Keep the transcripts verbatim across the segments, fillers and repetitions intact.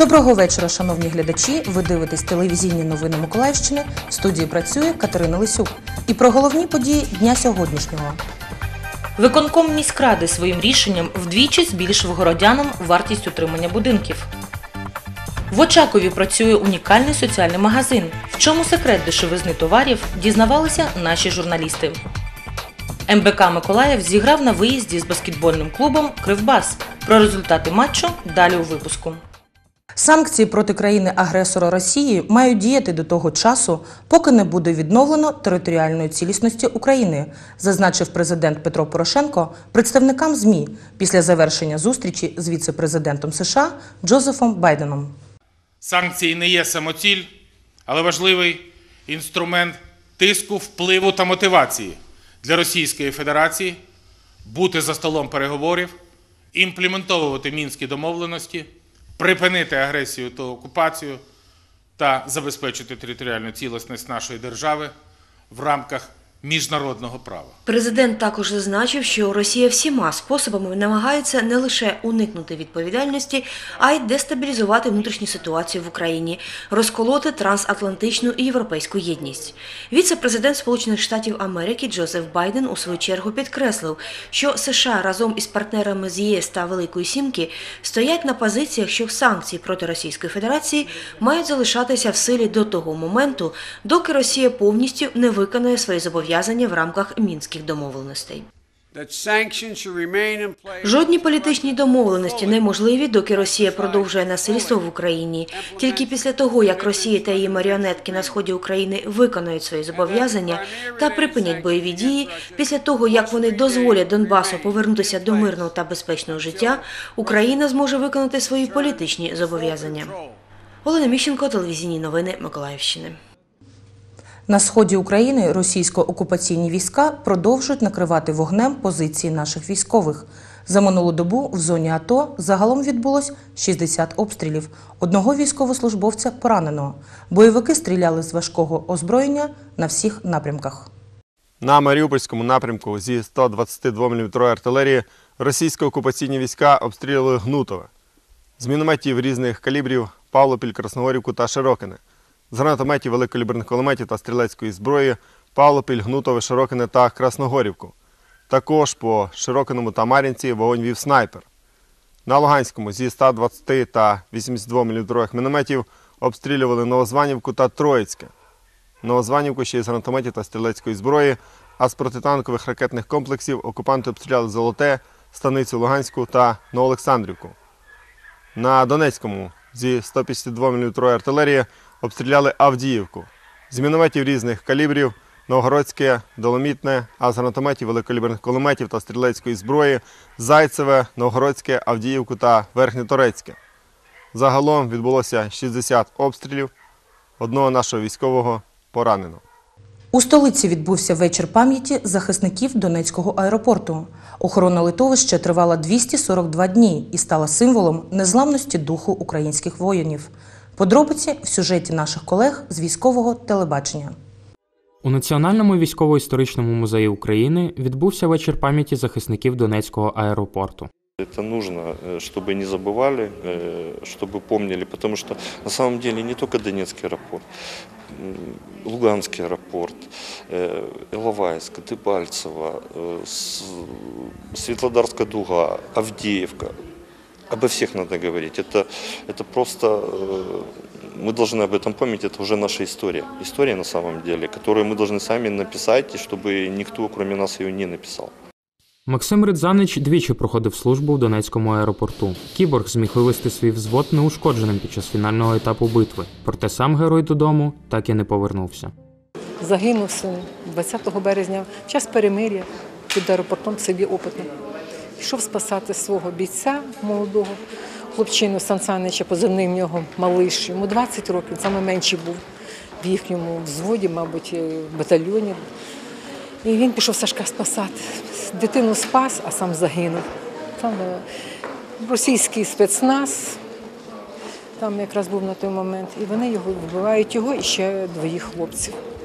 Доброго вечора, шановні глядачі. Ви дивитесь телевізійні новини Миколаївщини. В студії працює Катерина Лисюк. І про головні події дня сьогоднішнього. Виконком міськради своїм рішенням вдвічі збільшив городянам вартість утримання будинків. В Очакові працює унікальний соціальний магазин. В чому секрет дешевизни товарів, дізнавалися наші журналісти. ем бе ка Миколаїв зіграв на виїзді з баскетбольним клубом «Кривбас». Про результати матчу далі у випуску. Санкції проти країни-агресора Росії мають діяти до того часу, поки не буде відновлено територіальної цілісності України, зазначив президент Петро Порошенко представникам ЗМІ після завершення зустрічі з віце-президентом США Джозефом Байденом. Санкції не є самоціль, але важливий інструмент тиску, впливу та мотивації для Російської Федерації бути за столом переговорів, імплементовувати Мінські домовленості, припинити агресію та окупацію та забезпечити територіальну цілісність нашої держави в рамках міжнародного права. Президент також зазначив, що Росія всіма способами намагається не лише уникнути відповідальності, а й дестабілізувати внутрішню ситуацію в Україні, розколоти трансатлантичну і європейську єдність. Віце-президент Сполучених Штатів Америки Джозеф Байден у свою чергу підкреслив, що США разом із партнерами з ЄС та Великої Сімки стоять на позиціях, що санкції проти Російської Федерації мають залишатися в силі до того моменту, доки Росія повністю не виконає свої зобов'язання в рамках Мінських домовленостей. Жодні політичні домовленості неможливі, доки Росія продовжує насильство в Україні. Тільки після того, як Росія та її маріонетки на сході України виконають свої зобов'язання та припинять бойові дії, після того, як вони дозволять Донбасу повернутися до мирного та безпечного життя, Україна зможе виконати свої політичні зобов'язання. Олена Міщенко, телевізійні новини Миколаївщини. На сході України російсько-окупаційні війська продовжують накривати вогнем позиції наших військових. За минулу добу в зоні АТО загалом відбулось шістдесят обстрілів. Одного військовослужбовця поранено. Бойовики стріляли з важкого озброєння на всіх напрямках. На Маріупольському напрямку зі сто двадцятидвоміліметрової артилерії російсько-окупаційні війська обстрілювали Гнутове. З мінометів різних калібрів Павлопіль, Красногорівку та Широкине. З гранатометів, великокаліберних кулеметів та стрілецької зброї Павлопіль, Гнутове, Широкине та Красногорівку. Також по Широкиному та Мар'їнці вогонь вів снайпер. На Луганському зі ста двадцяти та вісімдесятидвоміліметрових мінометів обстрілювали Новозванівку та Троїцьке. Новозванівку ще із гранатометів та стрілецької зброї, а з протитанкових ракетних комплексів окупанти обстріляли Золоте, Станицю Луганську та Новоолександрівку. На Донецькому зі сто п'ятдесятидвоміліметрової артилерії обстріляли Авдіївку. З мінометів різних калібрів Новгородське, Доломітне, а з гранатометів, великокаліберних кулеметів та стрілецької зброї Зайцеве, Новгородське, Авдіївку та Верхньоторецьке. Загалом відбулося шістдесят обстрілів, одного нашого військового поранено. У столиці відбувся вечір пам'яті захисників Донецького аеропорту. Охорона литовища тривала двісті сорок два дні і стала символом незламності духу українських воїнів. Подробиці в сюжеті наших колег з військового телебачення. У Національному військово-історичному музеї України відбувся вечір пам'яті захисників Донецького аеропорту. Это нужно, чтобы не забывали, чтобы помнили, потому что на самом деле не только Донецкий аэропорт, Луганский аэропорт, Иловайск, Дебальцево, Светлодарская дуга, Авдеевка. Обо всех надо говорить. Это, это просто, мы должны об этом помнить, это уже наша история. История на самом деле, которую мы должны сами написать, и чтобы никто, кроме нас, ее не написал. Максим Ридзанич двічі проходив службу в Донецькому аеропорту. Кіборг зміг вивести свій взвод неушкодженим під час фінального етапу битви. Проте сам герой додому так і не повернувся. Загинув син двадцятого березня, в час перемир'я під аеропортом в селі Опитне. Пішов спасати свого бійця молодого, хлопчину Сан Санича, позивний в нього Малиш. Йому двадцять років, саме менший був в їхньому взводі, мабуть, в батальйоні. І він пішов Сашка спасати. Дитину спас, а сам загинув. Там російський спецназ, там якраз був на той момент. І вони його вбивають, його і ще двоїх хлопців.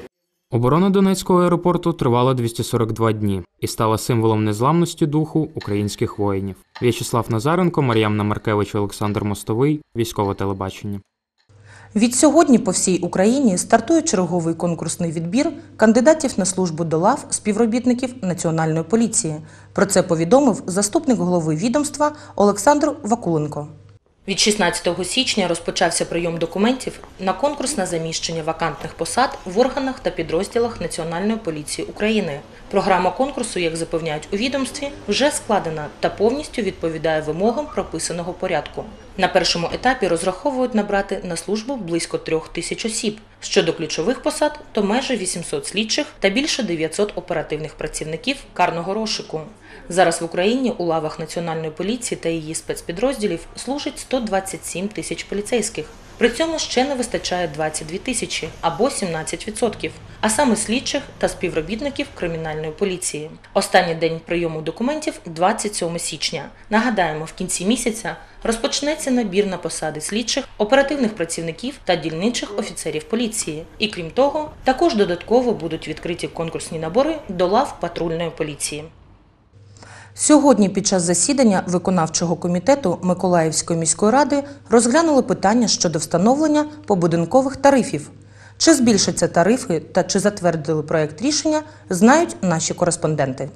Оборона Донецького аеропорту тривала двісті сорок два дні і стала символом незламності духу українських воїнів. В'ячеслав Назаренко, Мар'яна Маркевич, Олександр Мостовий. Військове телебачення. Відсьогодні по всій Україні стартує черговий конкурсний відбір кандидатів на службу до лав співробітників Національної поліції. Про це повідомив заступник голови відомства Олександр Вакуленко. Від шістнадцятого січня розпочався прийом документів на конкурс на заміщення вакантних посад в органах та підрозділах Національної поліції України. Програма конкурсу, як запевняють у відомстві, вже складена та повністю відповідає вимогам прописаного порядку. На першому етапі розраховують набрати на службу близько трьох тисяч осіб. Щодо ключових посад, то майже вісімсот слідчих та більше дев'ятсот оперативних працівників карного розшуку. Зараз в Україні у лавах Національної поліції та її спецпідрозділів служить сто двадцять сім тисяч поліцейських. При цьому ще не вистачає двадцять дві тисячі, або сімнадцять відсотків, а саме слідчих та співробітників кримінальної поліції. Останній день прийому документів – двадцять сьомого січня. Нагадаємо, в кінці місяця розпочнеться набір на посади слідчих, оперативних працівників та дільничих офіцерів поліції. І крім того, також додатково будуть відкриті конкурсні набори до лав патрульної поліції. Сьогодні під час засідання виконавчого комітету Миколаївської міської ради розглянули питання щодо встановлення побудинкових тарифів. Чи збільшаться тарифи та чи затвердили проєкт рішення, знають наші кореспонденти.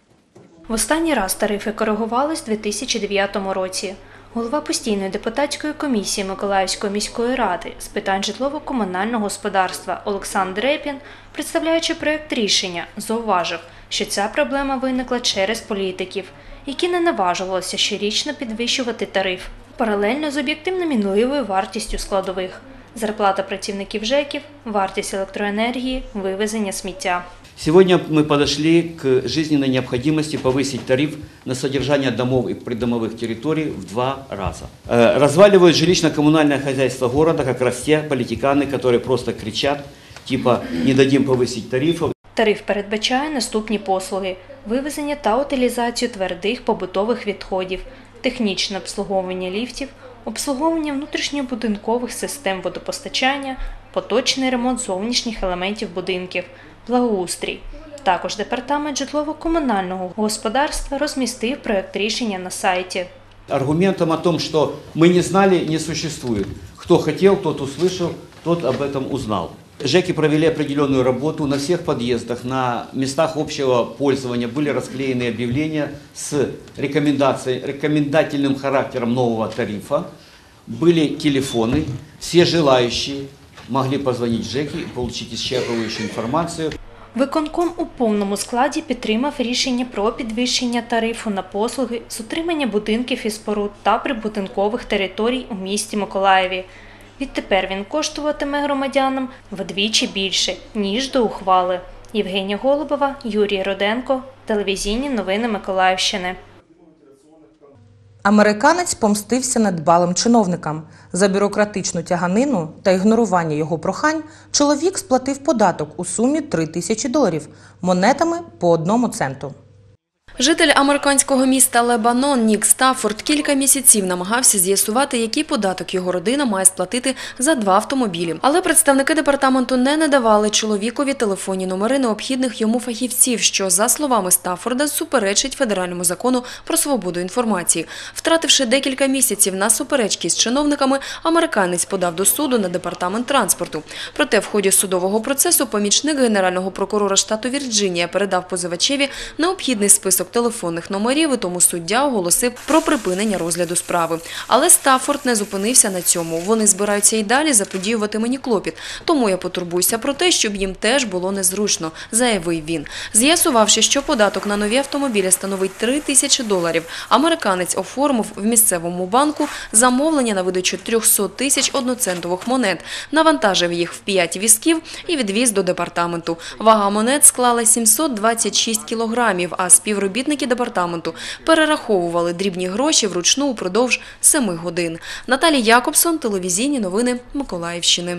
В останній раз тарифи коригувались у дві тисячі дев'ятому році. Голова постійної депутатської комісії Миколаївської міської ради з питань житлово-комунального господарства Олександр Репін, представляючи проєкт рішення, зауважив, що ця проблема виникла через політиків, які не наважувалися щорічно підвищувати тариф, паралельно з об'єктивно-мінливою вартістю складових – зарплата працівників ЖЕКів, вартість електроенергії, вивезення сміття. Сегодня мы подошли к жизненной необходимости повысить тариф на содержание домов и придомовых территорий в два раза. Разваливают жилищно-коммунальное хозяйство города как раз те политиканы, которые просто кричат, типа «не дадим повысить тарифов». Тариф передбачає наступні послуги – вивезення та утилізацію твердих побутових відходів, технічне обслуговування ліфтів, обслуговування внутрішньобудинкових систем водопостачання, поточний ремонт зовнішніх елементів будинків, благоустрій. Також Департамент житлово-комунального господарства розмістив проєкт рішення на сайті. Аргументом о том, что мы не знали, не существует. Кто хотел, тот услышал, тот об этом узнал. ЖЭКи провели определенную работу. На всех подъездах, на местах общего пользования были расклеены объявления с рекомендацией, рекомендательным характером нового тарифа. Были телефоны. Все желающие могли позвонить в ЖЭКи и получить исчерпывающую информацию. Виконком у повному складі підтримав рішення про підвищення тарифу на послуги з утримання будинків і споруд та прибудинкових територій у місті Миколаєві. Відтепер він коштуватиме громадянам вдвічі більше, ніж до ухвали. Євгенія Голубова, Юрій Руденко, телевізійні новини Миколаївщини. Американець помстився недбалим чиновникам. За бюрократичну тяганину та ігнорування його прохань чоловік сплатив податок у сумі три тисячі доларів монетами по одному центу. Житель американського міста Лебанон Нік Стаффорд кілька місяців намагався з'ясувати, який податок його родина має сплатити за два автомобілі. Але представники департаменту не надавали чоловікові телефонні номери необхідних йому фахівців, що, за словами Стаффорда, суперечить федеральному закону про свободу інформації. Втративши декілька місяців на суперечки з чиновниками, американець подав до суду на департамент транспорту. Проте в ході судового процесу помічник генерального прокурора штату Вірджинія передав позивачеві необхідний список телефонних номерів, і тому суддя оголосив про припинення розгляду справи. Але Стаффорд не зупинився на цьому. Вони збираються й далі заподіювати мені клопіт. Тому я потурбуюся про те, щоб їм теж було незручно, заявив він. З'ясувавши, що податок на нові автомобілі становить три тисячі доларів, американець оформив в місцевому банку замовлення на видачу триста тисяч одноцентових монет, навантажив їх в п'ять візків і відвіз до департаменту. Вага монет склала сімсот двадцять шість кілограмів, а співробітники Співробітники департаменту перераховували дрібні гроші вручну упродовж семи годин. Наталія Якобсон, телевізійні новини Миколаївщини.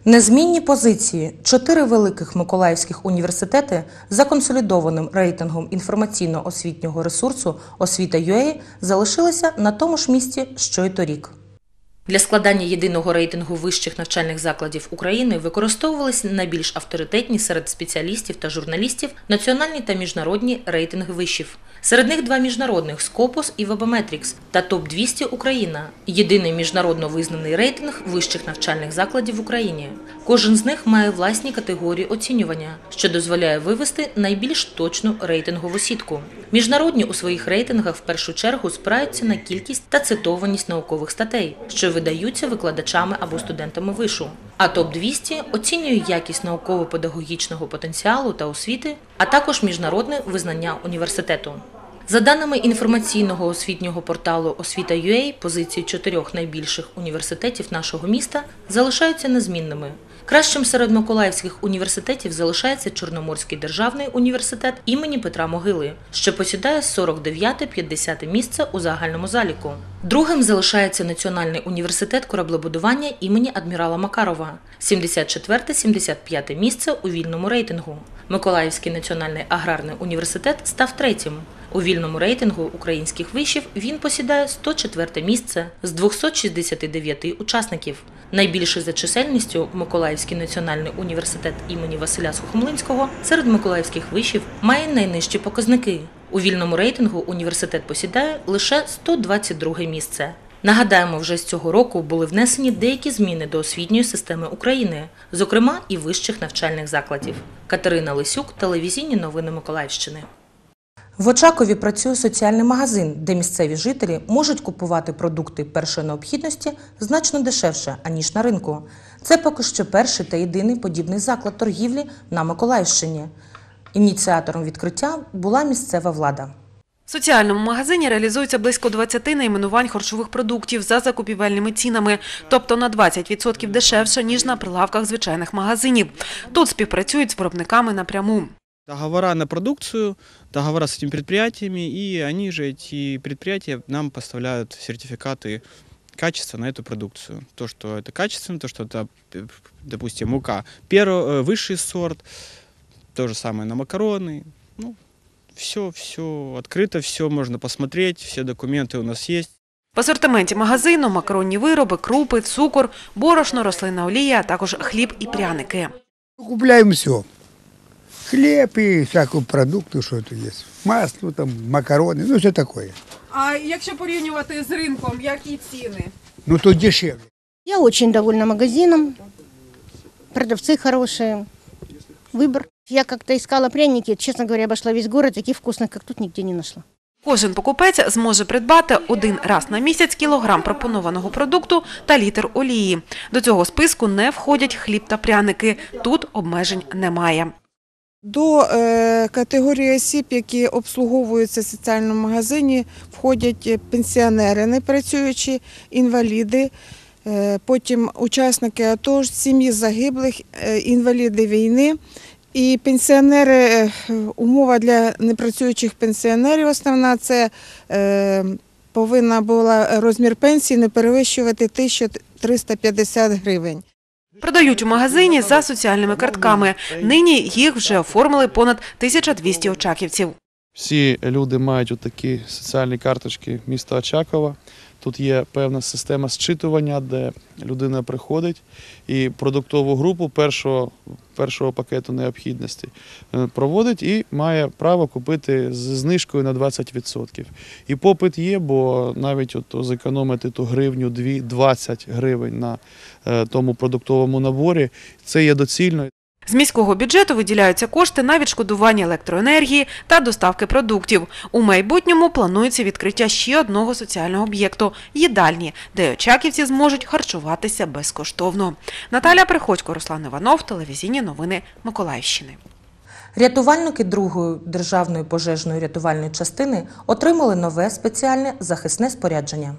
Незмінні позиції чотири великих миколаївських університети за консолідованим рейтингом інформаційно-освітнього ресурсу «Освіта.ua» залишилися на тому ж місці, що й торік. Для складання єдиного рейтингу вищих навчальних закладів України використовувалися найбільш авторитетні серед спеціалістів та журналістів національні та міжнародні рейтинги вишів. Серед них два міжнародних – Скопус і Вебометрікс та топ двісті Україна – єдиний міжнародно визнаний рейтинг вищих навчальних закладів в Україні. Кожен з них має власні категорії оцінювання, що дозволяє вивести найбільш точну рейтингову сітку. Міжнародні у своїх рейтингах в першу чергу спираються на кількість та цитованість наукових статей, що видаються викладачами або студентами вишу. А топ двісті оцінює якість науково-педагогічного потенціалу та освіти, а також міжнародне визнання університету. За даними інформаційного освітнього порталу «Освіта.ua», позиції чотирьох найбільших університетів нашого міста залишаються незмінними. Кращим серед миколаївських університетів залишається Чорноморський державний університет імені Петра Могили, що посідає сорок дев'яте - п'ятдесяте місце у загальному заліку. Другим залишається Національний університет кораблебудування імені адмірала Макарова – сімдесят четверте - сімдесят п'яте місце у вільному рейтингу. Миколаївський національний аграрний університет став третім. У вільному рейтингу українських вишів він посідає сто четверте місце з двохсот шістдесяти дев'яти учасників. Найбільший за чисельністю Миколаївський національний університет імені Василя Сухомлинського серед миколаївських вишів має найнижчі показники. У вільному рейтингу університет посідає лише сто двадцять друге місце. Нагадаємо, вже з цього року були внесені деякі зміни до освітньої системи України, зокрема і вищих навчальних закладів. Катерина Лисюк, телевізійні новини Миколаївщини. В Очакові працює соціальний магазин, де місцеві жителі можуть купувати продукти першої необхідності значно дешевше, аніж на ринку. Це поки що перший та єдиний подібний заклад торгівлі на Миколаївщині. Ініціатором відкриття була місцева влада. В соціальному магазині реалізується близько двадцяти найменувань харчових продуктів за закупівельними цінами, тобто на двадцять відсотків дешевше, ніж на прилавках звичайних магазинів. Тут співпрацюють з виробниками напряму. Договора на продукцию, договора с этими предприятиями, и они же, эти предприятия, нам поставляют сертификаты качества на эту продукцию. То, что это качественно, то, что это, допустим, мука первый, высший сорт, то же самое на макароны. Ну, все, все открыто, все можно посмотреть, все документы у нас есть. В асортименті магазину макаронні вироби, крупи, цукор, борошно, рослинна олія, а також хліб і пряники. Купляем все. Хлеб и всякую продукты, что тут есть. Масло, там, макароны, ну все такое. А якщо порівнювати з ринком, які ціни? Ну тут дешевле. Я очень довольна магазином. Продавцы хорошие. Выбор. Я как-то искала пряники, честно говоря, обошла весь город, таких вкусных, как тут, нигде не нашла. Кожен покупець зможе придбати один раз на місяць кілограм пропонованого продукту та літр олії. До цього списку не входять хліб та пряники. Тут обмежень немає. До е, категорії осіб, які обслуговуються в соціальному магазині, входять пенсіонери, непрацюючі, інваліди, е, потім учасники АТО, сім'ї загиблих, е, інваліди війни. І пенсіонери, умова для непрацюючих пенсіонерів основна – це е, повинна була розмір пенсії не перевищувати тисячу триста п'ятдесят гривень. Продають у магазині за соціальними картками. Нині їх вже оформили понад тисяча двісті очаківців. Всі люди мають отакі соціальні карточки міста Очакова. Тут є певна система зчитування, де людина приходить і продуктову групу першого, першого пакету необхідності проводить і має право купити з знижкою на двадцять відсотків. І попит є, бо навіть от зекономити ту гривню, дві, двадцять гривень на тому продуктовому наборі – це є доцільно. З міського бюджету виділяються кошти на відшкодування електроенергії та доставки продуктів. У майбутньому планується відкриття ще одного соціального об'єкту – їдальні, де очаківці зможуть харчуватися безкоштовно. Наталя Приходько, Руслан Іванов, телевізійні новини Миколаївщини. Рятувальники другої державної пожежної рятувальної частини отримали нове спеціальне захисне спорядження.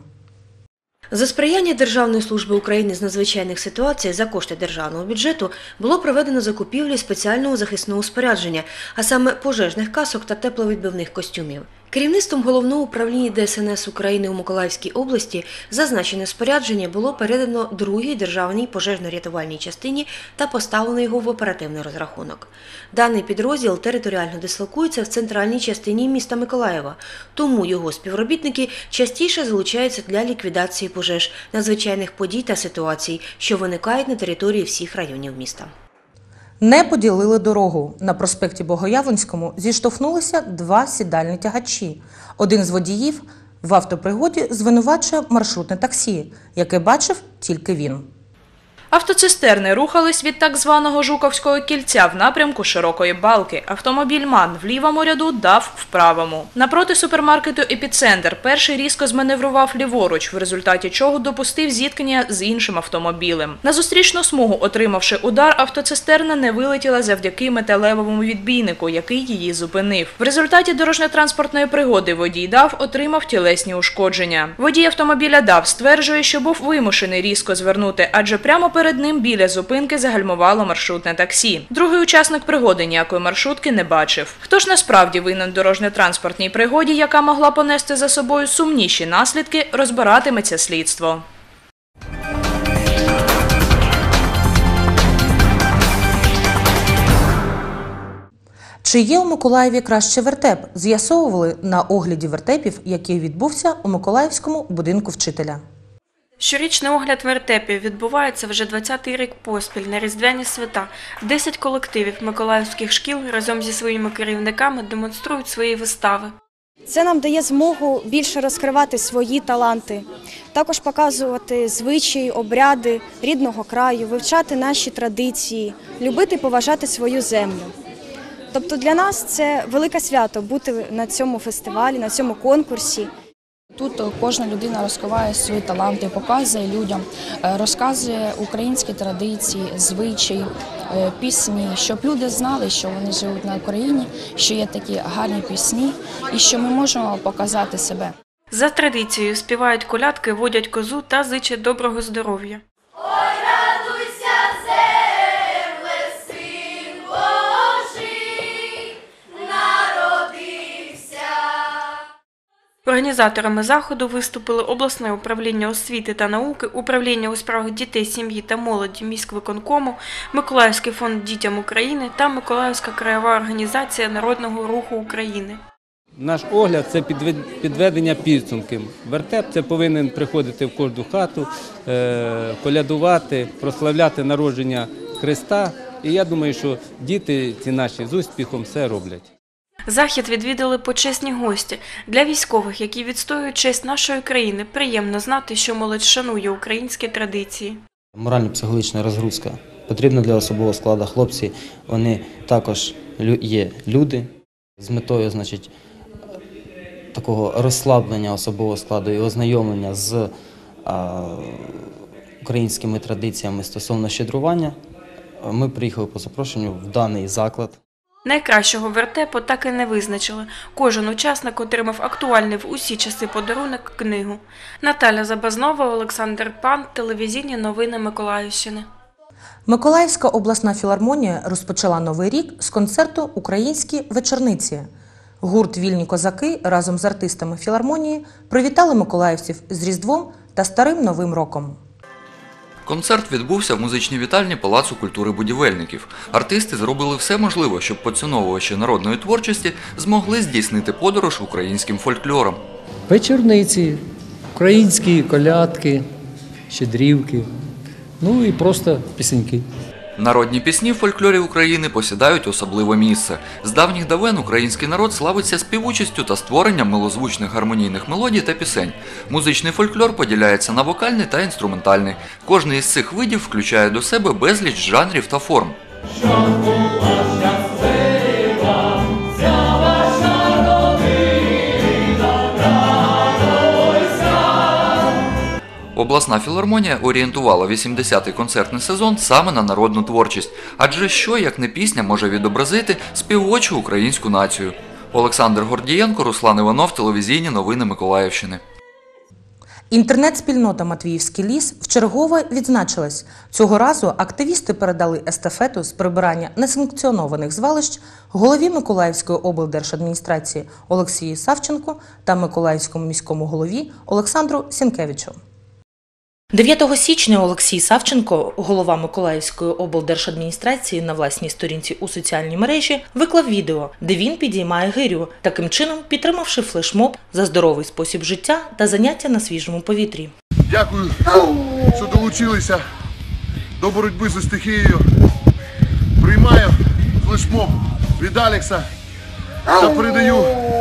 За сприяння Державної служби України з надзвичайних ситуацій за кошти державного бюджету було проведено закупівлю спеціального захисного спорядження, а саме пожежних касок та тепловідбивних костюмів. Керівництвом Головного управління Де Ес Ен Ес України у Миколаївській області зазначене спорядження було передано другій державній пожежно-рятувальній частині та поставлено його в оперативний розрахунок. Даний підрозділ територіально дислокується в центральній частині міста Миколаєва, тому його співробітники частіше залучаються для ліквідації пожеж, надзвичайних подій та ситуацій, що виникають на території всіх районів міста. Не поділили дорогу. На проспекті Богоявленському зіштовхнулися два сідальні тягачі. Один з водіїв в автопригоді звинувачує маршрутне таксі, яке бачив тільки він. Автоцистерни рухались від так званого Жуковського кільця в напрямку Широкої Балки. Автомобіль МАН в лівому ряду дав в правому. Напроти супермаркету «Епіцентр» перший різко зманеврував ліворуч, в результаті чого допустив зіткнення з іншим автомобілем. На зустрічну смугу, отримавши удар, автоцистерна не вилетіла завдяки металевому відбійнику, який її зупинив. В результаті дорожньо-транспортної пригоди водій ДАВ отримав тілесні ушкодження. Водій автомобіля ДАВ стверджує, що був вимушений різко звернути, адже прямо перед Перед ним біля зупинки загальмувало маршрутне таксі. Другий учасник пригоди ніякої маршрутки не бачив. Хто ж насправді винен в дорожньо-транспортній пригоді, яка могла понести за собою сумніші наслідки, розбиратиметься слідство. Чи є у Миколаєві кращий вертеп? З'ясовували на огляді вертепів, який відбувся у Миколаївському будинку вчителя. Щорічний огляд вертепів відбувається вже двадцятий рік поспіль на Різдвяні свята. Десять колективів миколаївських шкіл разом зі своїми керівниками демонструють свої вистави. Це нам дає змогу більше розкривати свої таланти, також показувати звичаї, обряди рідного краю, вивчати наші традиції, любити і поважати свою землю. Тобто для нас це велике свято бути на цьому фестивалі, на цьому конкурсі. Тут кожна людина розкриває свої таланти, показує людям, розказує українські традиції, звичаї, пісні, щоб люди знали, що вони живуть на Україні, що є такі гарні пісні і що ми можемо показати себе. За традицією співають колядки, водять козу та зичать доброго здоров'я. Організаторами заходу виступили обласне управління освіти та науки, управління у справах дітей, сім'ї та молоді міськвиконкому, Миколаївський фонд дітям України та Миколаївська краєва організація Народного руху України. Наш огляд – це підведення підсумків. Вертеп – це повинен приходити в кожну хату, колядувати, прославляти народження Христа. І я думаю, що діти ці наші з успіхом все роблять. Захід відвідали почесні гості. Для військових, які відстоюють честь нашої країни, приємно знати, що молодь шанує українські традиції. Морально-психологічна розгрузка потрібна для особового складу. Хлопці, вони також є люди з метою, значить, такого розслаблення особового складу і ознайомлення з а, українськими традиціями стосовно щедрування. Ми приїхали по запрошенню в даний заклад. Найкращого вертепу так і не визначили. Кожен учасник отримав актуальний в усі часи подарунок – книгу. Наталя Забазнова, Олександр Пан, телевізійні новини Миколаївщини. Миколаївська обласна філармонія розпочала новий рік з концерту «Українські вечорниці». Гурт «Вільні козаки» разом з артистами філармонії привітали миколаївців з Різдвом та Старим Новим роком. Концерт відбувся в музичній вітальні Палацу культури будівельників. Артисти зробили все можливе, щоб поціновувачі народної творчості змогли здійснити подорож українським фольклором. Вечорниці, українські колядки, щедрівки, ну і просто пісеньки. Народні пісні в фольклорі України посідають особливе місце. З давніх давен український народ славиться співучістю та створенням милозвучних гармонійних мелодій та пісень. Музичний фольклор поділяється на вокальний та інструментальний. Кожний із цих видів включає до себе безліч жанрів та форм. Обласна філармонія орієнтувала вісімдесятий концертний сезон саме на народну творчість. Адже що, як не пісня, може відобразити співочу українську націю. Олександр Гордієнко, Руслан Іванов, телевізійні новини Миколаївщини. Інтернет-спільнота «Матвіївський ліс» вчергове відзначилась. Цього разу активісти передали естафету з прибирання несанкціонованих звалищ голові Миколаївської облдержадміністрації Олексію Савченку та Миколаївському міському голові Олександру Сінкевичу. дев'ятого січня Олексій Савченко, голова Миколаївської облдержадміністрації, на власній сторінці у соціальній мережі виклав відео, де він підіймає гирю, таким чином підтримавши флешмоб за здоровий спосіб життя та заняття на свіжому повітрі. Дякую, що долучилися до боротьби зі стихією. Приймаю флешмоб від Алекса та передаю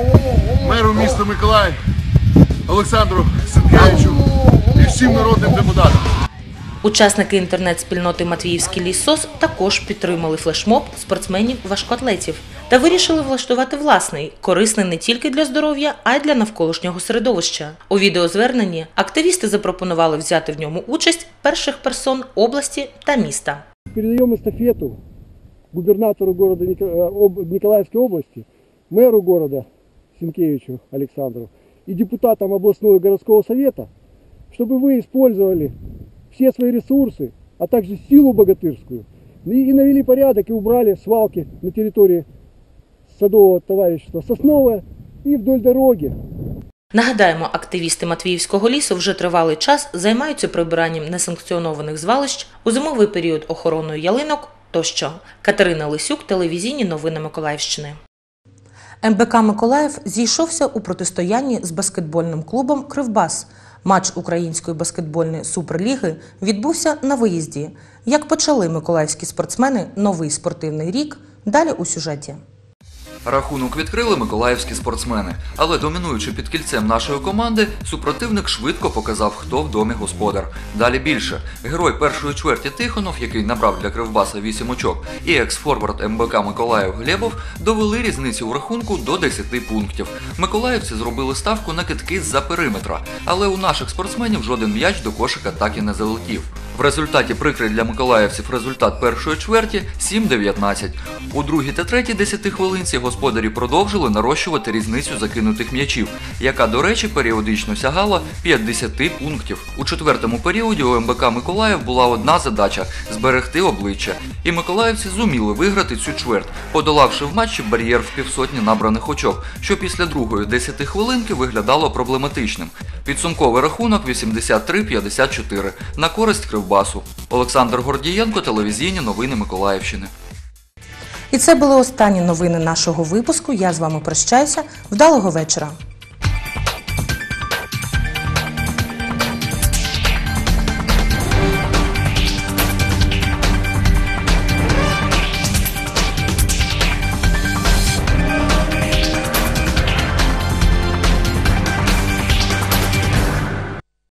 меру міста Миколаїв Олександру Сінкевичу і всім народним депутатам. Учасники інтернет-спільноти «Матвіївський ліс СОС» також підтримали флешмоб спортсменів-важкоатлетів та вирішили влаштувати власний, корисний не тільки для здоров'я, а й для навколишнього середовища. У відеозверненні активісти запропонували взяти в ньому участь перших персон області та міста. Передаємо естафету губернатору города Николаевской области, мэру города Сінкевичу Александру и депутатам областного и городского совета, чтобы вы использовали все свои ресурсы, а также силу богатырскую, и навели порядок и убрали свалки на территории садового товарищества Сосновое и вдоль дороги. Нагадаємо, активісти Матвіївського лісу вже тривалий час займаються прибиранням несанкціонованих звалищ, у зимовий період охороною ялинок тощо. Катерина Лисюк, телевізійні новини Миколаївщини. ем бе ка «Миколаїв» зійшовся у протистоянні з баскетбольним клубом «Кривбас». Матч Української баскетбольної суперліги відбувся на виїзді. Як почали миколаївські спортсмени новий спортивний рік, далі у сюжеті. Рахунок відкрили миколаївські спортсмени, але домінуючи під кільцем нашої команди, супротивник швидко показав, хто в домі господар. Далі більше. Герой першої чверті Тихонов, який набрав для Кривбаса вісім очок, і екс-форвард ем бе ка «Миколаїв» Глебов довели різницю в рахунку до десяти пунктів. Миколаївці зробили ставку на кидки з-за периметра, але у наших спортсменів жоден м'яч до кошика так і не залетів. В результаті прикрий для миколаївців результат першої чверті – сім дев'ятнадцять. У другій та третій десятихвилинці господарі продовжили нарощувати різницю закинутих м'ячів, яка, до речі, періодично сягала п'ятдесят пунктів. У четвертому періоді у ем бе ка «Миколаїв» була одна задача – зберегти обличчя. І миколаївці зуміли виграти цю чверть, подолавши в матчі бар'єр в півсотні набраних очок, що після другої десятихвилинки виглядало проблематичним. Підсумковий рахунок вісімдесят три п'ятдесят чотири на користь Кривбасу. Олександр Гордієнко, телевізійні новини Миколаївщини. І це були останні новини нашого випуску. Я з вами прощаюся. Вдалого вечора.